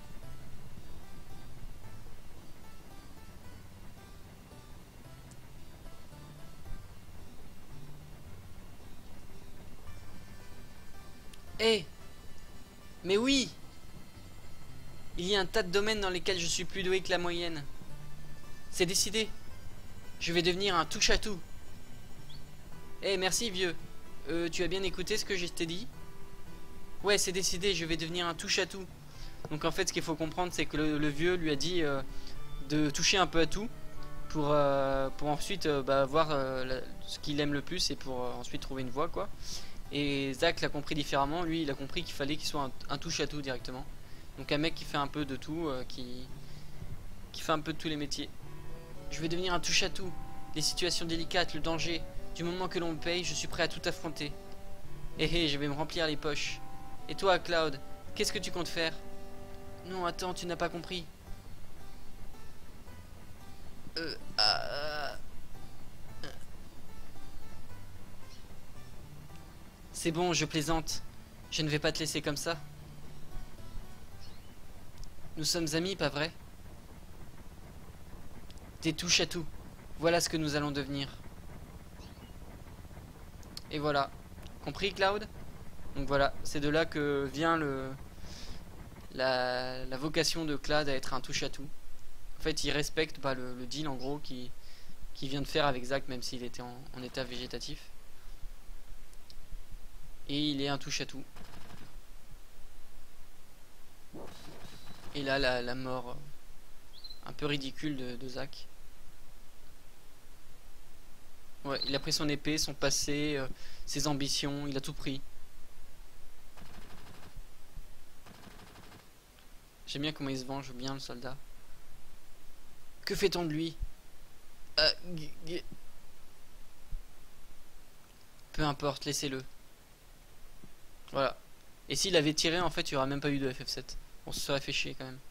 Eh hey, mais oui! Il y a un tas de domaines dans lesquels je suis plus doué que la moyenne. C'est décidé. Je vais devenir un touche-à-tout. Eh hey, merci vieux. Euh, tu as bien écouté ce que je t'ai dit? Ouais, c'est décidé, je vais devenir un touche-à-tout. Donc en fait, ce qu'il faut comprendre, c'est que le, le vieux lui a dit euh, de toucher un peu à tout pour, euh, pour ensuite euh, bah, voir euh, la, ce qu'il aime le plus et pour euh, ensuite trouver une voie, quoi. Et Zach l'a compris différemment. Lui, il a compris qu'il fallait qu'il soit un, un touche-à-tout directement. Donc un mec qui fait un peu de tout, euh, qui, qui fait un peu de tous les métiers. Je vais devenir un touche-à-tout. Les situations délicates, le danger. Du moment que l'on me paye, je suis prêt à tout affronter. Hé hé, je vais me remplir les poches. Et toi, Cloud, qu'est-ce que tu comptes faire? Non, attends, tu n'as pas compris. Euh, euh... C'est bon, je plaisante. Je ne vais pas te laisser comme ça. Nous sommes amis, pas vrai? Des touches à tout. Voilà ce que nous allons devenir. Et voilà. Compris, Cloud? Donc voilà, c'est de là que vient le la, la vocation de Clad à être un touche-à-tout. En fait, il respecte bah, le, le deal en gros qui, qui vient de faire avec Zach, même s'il était en, en état végétatif. Et il est un touche-à-tout. Et là, la, la mort un peu ridicule de, de Zach. Ouais, il a pris son épée, son passé, euh, ses ambitions, il a tout pris. J'aime bien comment il se venge bien, le soldat. Que fait-on de lui? euh, Peu importe, laissez-le. Voilà. Et s'il avait tiré, en fait, il n'y aurait même pas eu de F F sept. On se serait fait chier quand même.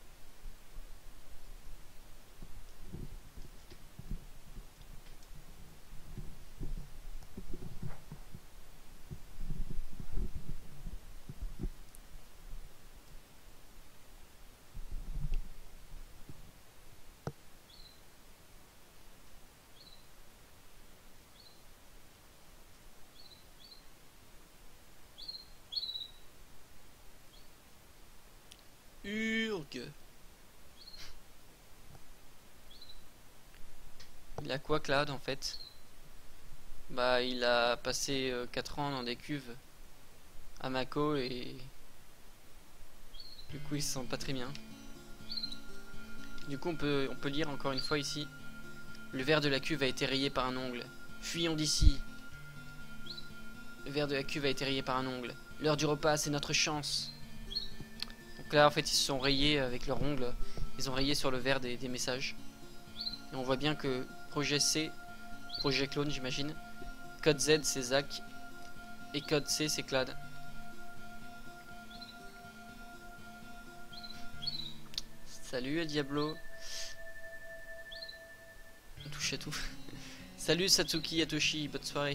Il a quoi Cloud en fait? Bah il a passé euh, quatre ans dans des cuves à Mako et du coup il se sent pas très bien. Du coup on peut, on peut lire encore une fois ici. Le verre de la cuve a été rayé par un ongle. Fuyons d'ici. Le verre de la cuve a été rayé par un ongle. L'heure du repas, c'est notre chance. Donc là en fait ils se sont rayés avec leur ongle. Ils ont rayé sur le verre des, des messages. Et on voit bien que projet C, projet clone j'imagine. Code Z c'est Zach. Et code C c'est Clad. Salut El Diablo. On touche à tout. Salut Satsuki Yatoshi, bonne soirée.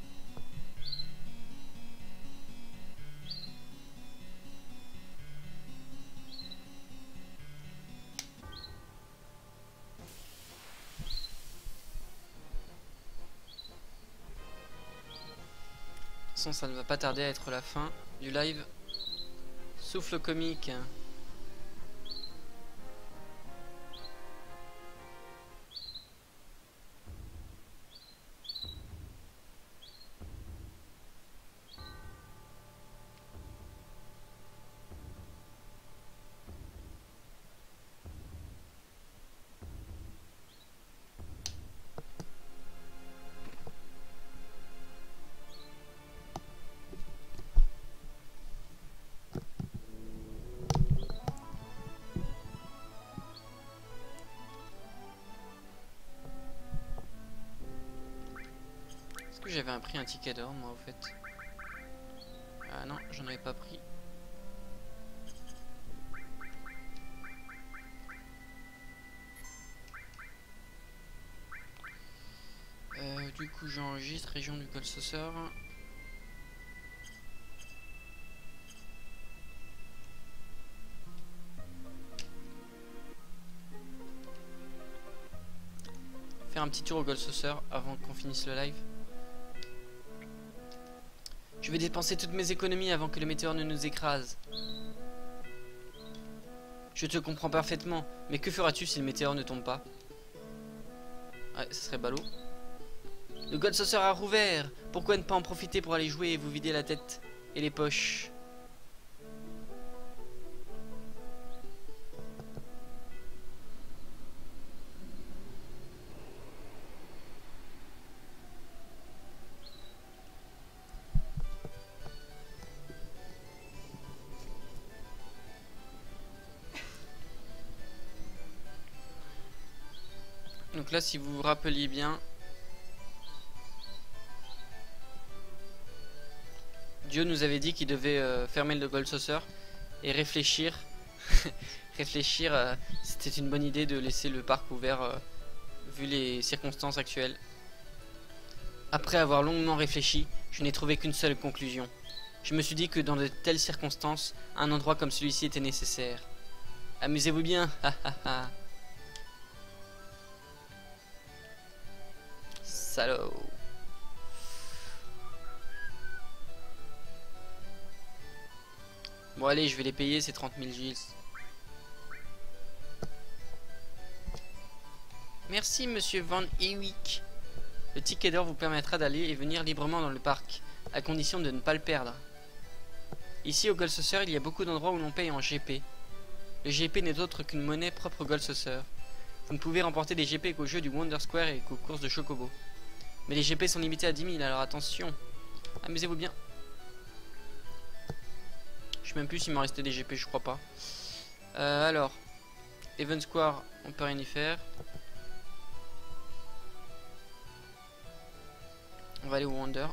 De toute façon, ça ne va pas tarder à être la fin du live. Souffle comique. Est-ce que j'avais pris un ticket d'or moi au fait? Ah non, j'en avais pas pris. Euh, du coup j'enregistre région du Gold Saucer. Faire un petit tour au Gold Saucer avant qu'on finisse le live. Je vais dépenser toutes mes économies avant que le météore ne nous écrase. Je te comprends parfaitement, mais que feras-tu si le météore ne tombe pas? Ouais, ça serait ballot. Le Gold Saucer a rouvert. Pourquoi ne pas en profiter pour aller jouer et vous vider la tête et les poches? Donc là, si vous vous rappeliez bien, Dieu nous avait dit qu'il devait euh, fermer le Gold Saucer et réfléchir. réfléchir, euh, c'était une bonne idée de laisser le parc ouvert euh, vu les circonstances actuelles. Après avoir longuement réfléchi, je n'ai trouvé qu'une seule conclusion. Je me suis dit que dans de telles circonstances, un endroit comme celui-ci était nécessaire. Amusez-vous bien. Salaud. Bon allez, je vais les payer ces trente mille gils. Merci monsieur Van Ewick. Le ticket d'or vous permettra d'aller et venir librement dans le parc, à condition de ne pas le perdre. Ici au Gold Saucer, il y a beaucoup d'endroits où l'on paye en G P. Le G P n'est autre qu'une monnaie propre au Gold Saucer. Vous ne pouvez remporter des G P qu'au jeu du Wonder Square et qu'aux courses de Chocobo. Mais les G P sont limités à dix mille, alors attention. Amusez-vous bien. Je sais même plus s'il m'en restait des G P, je crois pas. Euh, alors, Event Square, on peut rien y faire. On va aller au Wonder.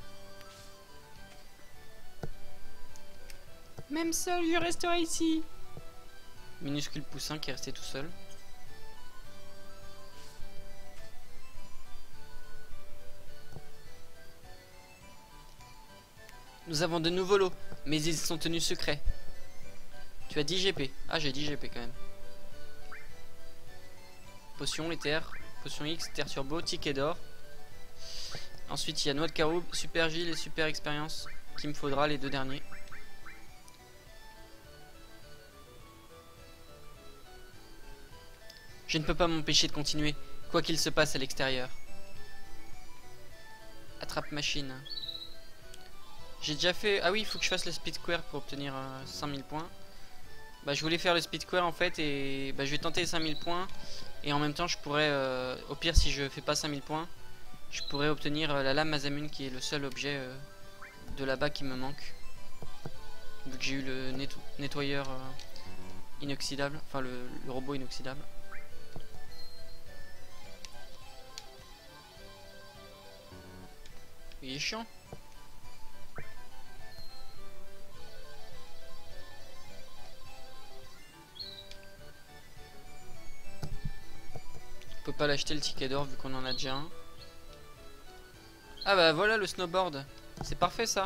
Même seul, je resterai ici. Minuscule poussin qui est resté tout seul. Nous avons de nouveaux lots, mais ils sont tenus secrets. Tu as dix G P. Ah, j'ai dix G P quand même. Potion, éther, potion X, terre turbo, ticket d'or. Ensuite, il y a noix de caroube, super Gilles et super expérience. Qu'il me faudra les deux derniers. Je ne peux pas m'empêcher de continuer. Quoi qu'il se passe à l'extérieur. Attrape machine. J'ai déjà fait... Ah oui, il faut que je fasse le speed square pour obtenir euh, cinq mille points. Bah je voulais faire le speed square en fait et bah, je vais tenter les cinq mille points. Et en même temps je pourrais, euh, au pire si je fais pas cinq mille points, je pourrais obtenir euh, la lame Masamune qui est le seul objet euh, de là-bas qui me manque. Vu que j'ai eu le netto nettoyeur euh, inoxydable, enfin le, le robot inoxydable. Il est chiant. On peut pas l'acheter le ticket d'or vu qu'on en a déjà un. Ah bah voilà le snowboard. C'est parfait ça.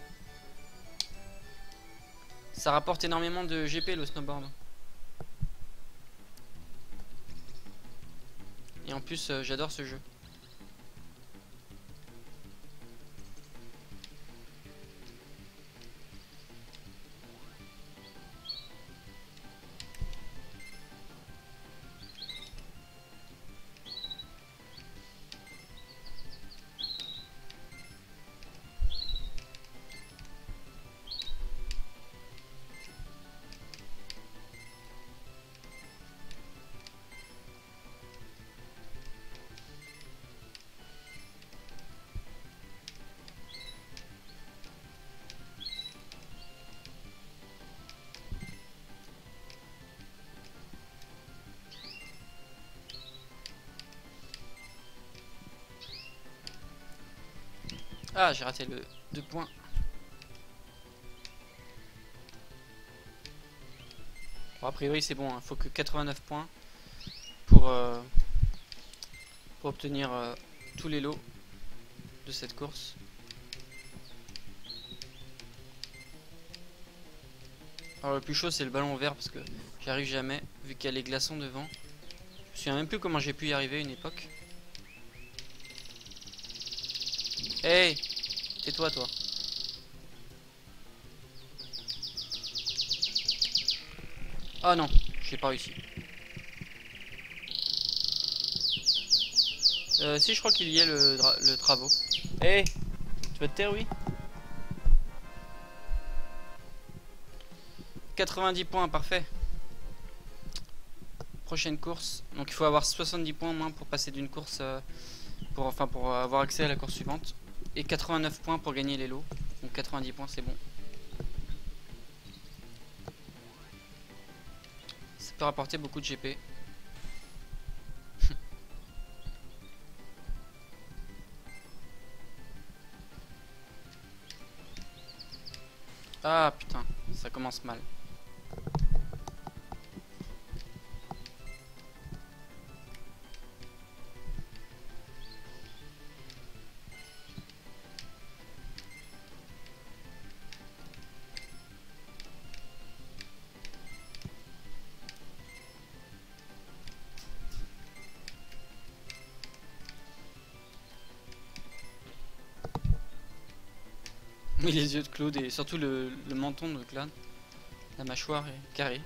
Ça rapporte énormément de G P le snowboard. Et en plus euh, j'adore ce jeu. Ah j'ai raté le deux points. Bon, a priori c'est bon, il hein. Faut que quatre-vingt-neuf points pour, euh, pour obtenir euh, tous les lots de cette course. Alors le plus chaud c'est le ballon vert parce que j'arrive jamais vu qu'il y a les glaçons devant. Je me souviens même plus comment j'ai pu y arriver à une époque. Hey, tais-toi toi. Oh non, j'ai pas réussi. Euh, si je crois qu'il y a le, le travaux. Hey, tu vas te taire oui. quatre-vingt-dix points, parfait. Prochaine course. Donc il faut avoir soixante-dix points au moins pour passer d'une course, euh, pour, enfin pour avoir accès à la course suivante. Et quatre-vingt-neuf points pour gagner les lots. Donc quatre-vingt-dix points c'est bon. Ça peut rapporter beaucoup de G P. Ah putain, ça commence mal. Oui, les yeux de Claude et surtout le, le menton de Claude. La mâchoire est carrée.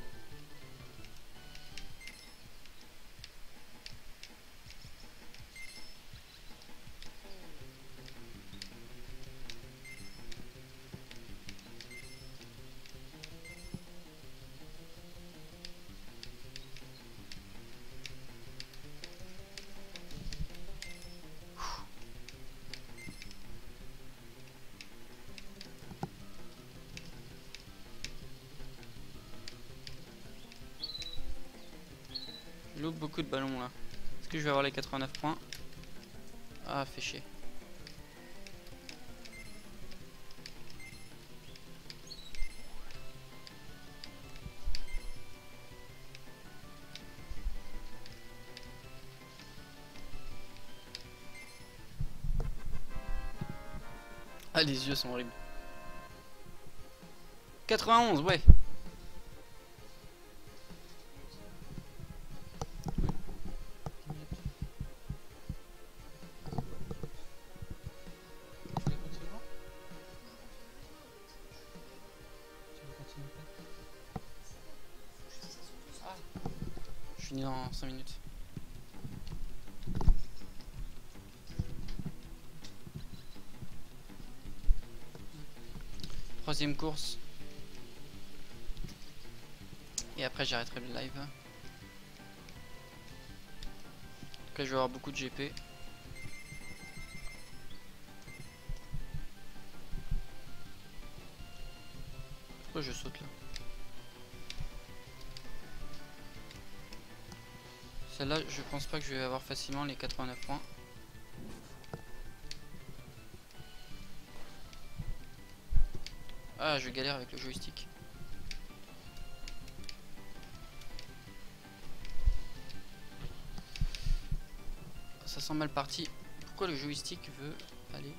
Je loupe beaucoup de ballons là. Est-ce que je vais avoir les quatre-vingt-neuf points? Ah, fait chier. Ah, les yeux sont horribles. quatre-vingt-onze, ouais. Je finis dans cinq minutes. Troisième course. Et après j'arrêterai le live. Après je vais avoir beaucoup de G P. Pourquoi je saute là? Celle-là, je pense pas que je vais avoir facilement les quatre-vingt-neuf points. Ah, je galère avec le joystick. Ça sent mal parti. Pourquoi le joystick veut aller?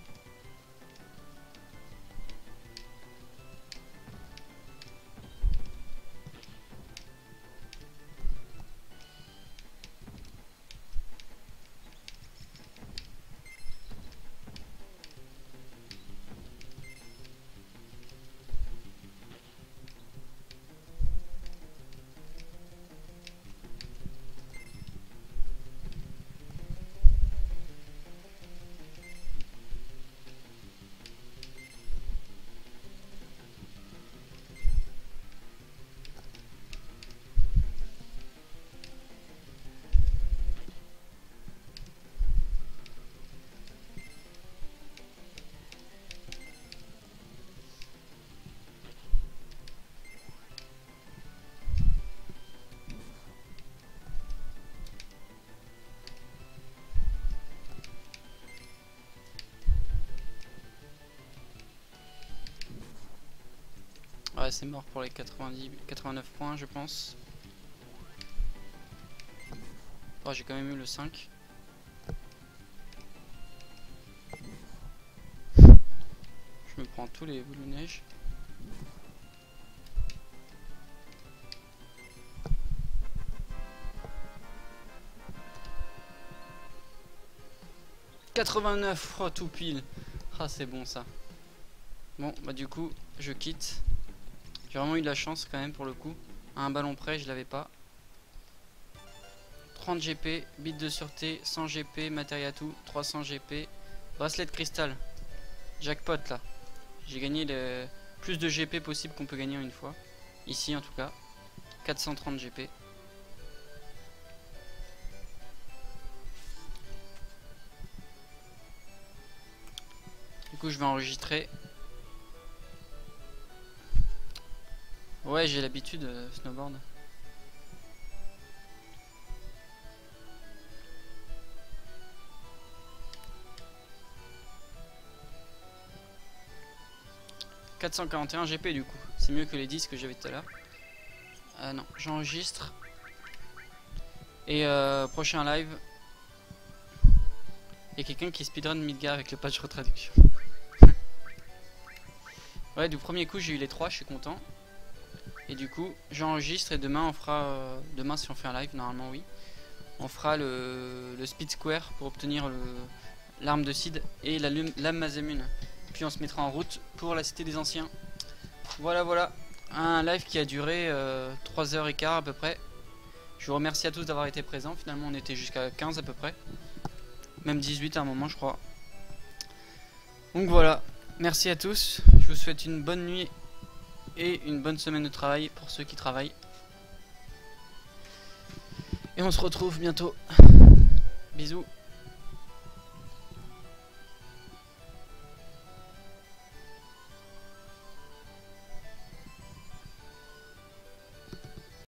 Ouais, c'est mort pour les quatre-vingt-dix, quatre-vingt-neuf points, je pense. Oh, j'ai quand même eu le cinq. Je me prends tous les boules de neige. quatre-vingt-neuf, oh tout pile. Ah, c'est bon ça. Bon, bah du coup, je quitte. J'ai vraiment eu de la chance quand même pour le coup. À un ballon près, je l'avais pas. trente G P, bit de sûreté, cent G P, matériel tout, trois cents G P, bracelet de cristal. Jackpot là. J'ai gagné le plus de G P possible qu'on peut gagner en une fois. Ici en tout cas. quatre cent trente G P. Du coup je vais enregistrer. Ouais, j'ai l'habitude euh, snowboard. quatre cent quarante et un G P du coup. C'est mieux que les dix que j'avais tout à l'heure. Ah non, j'enregistre. Et euh, prochain live. Il y a quelqu'un qui speedrun Midgar avec le patch retraduction. Ouais, du premier coup j'ai eu les trois, je suis content. Et du coup j'enregistre et demain on fera euh, demain si on fait un live, normalement oui, on fera le, le speed square pour obtenir l'arme de Sid et la lame Masamune. Puis on se mettra en route pour la cité des anciens. Voilà voilà, un live qui a duré euh, trois heures quinze à peu près. Je vous remercie à tous d'avoir été présents. Finalement on était jusqu'à quinze à peu près, même dix-huit à un moment je crois. Donc voilà, merci à tous, je vous souhaite une bonne nuit et une bonne semaine de travail pour ceux qui travaillent. Et on se retrouve bientôt. Bisous.